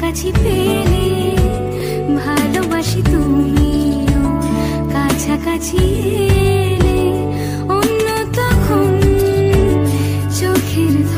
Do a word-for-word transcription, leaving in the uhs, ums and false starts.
কাছাকাছি পেলে ভালোবাসি তুমিও কাছাকাছি এলে অন্য তখন চোখের